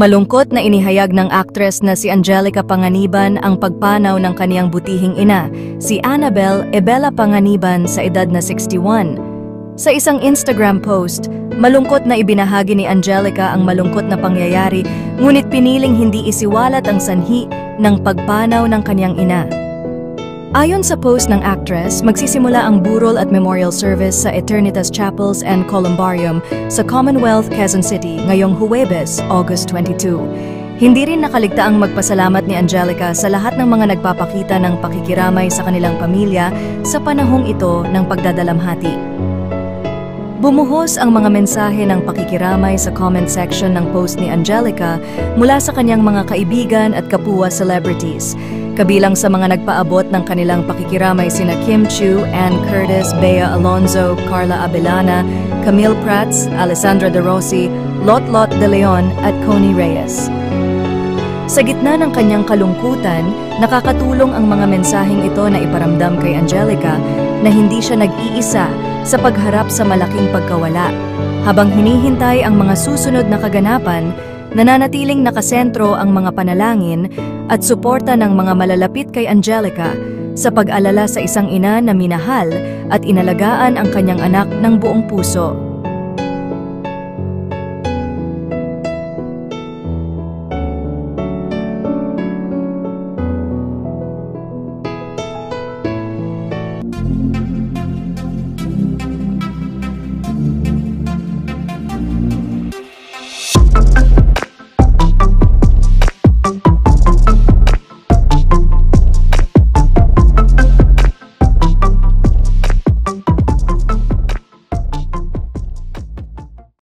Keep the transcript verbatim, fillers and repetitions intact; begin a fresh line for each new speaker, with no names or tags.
Malungkot na inihayag ng actress na si Angelica Panganiban ang pagpanaw ng kaniyang butihing ina, si Annabel Ebela Panganiban sa edad na sixty-one. Sa isang Instagram post, malungkot na ibinahagi ni Angelica ang malungkot na pangyayari, ngunit piniling hindi isiwalat ang sanhi ng pagpanaw ng kaniyang ina. Ayon sa post ng actress, magsisimula ang burol at memorial service sa Eternitas Chapels and Columbarium sa Commonwealth, Quezon City ngayong Huwebes, August twenty-second. Hindi rin nakaligtaang magpasalamat ni Angelica sa lahat ng mga nagpapakita ng pakikiramay sa kanilang pamilya sa panahong ito ng pagdadalamhati. Bumuhos ang mga mensahe ng pakikiramay sa comment section ng post ni Angelica mula sa kanyang mga kaibigan at kapwa celebrities. Kabilang sa mga nagpaabot ng kanilang pakikiramay sina Kim Chiu, Ann Curtis, Bea Alonzo, Carla Abellana, Camille Prats, Alessandra De Rossi, Lot Lot De Leon at Connie Reyes. Sa gitna ng kanyang kalungkutan, nakakatulong ang mga mensaheng ito na iparamdam kay Angelica na hindi siya nag-iisa sa pagharap sa malaking pagkawala. Habang hinihintay ang mga susunod na kaganapan, nananatiling nakasentro ang mga panalangin at suporta ng mga malalapit kay Angelica sa pag-alala sa isang ina na minahal at inalagaan ang kanyang anak ng buong puso.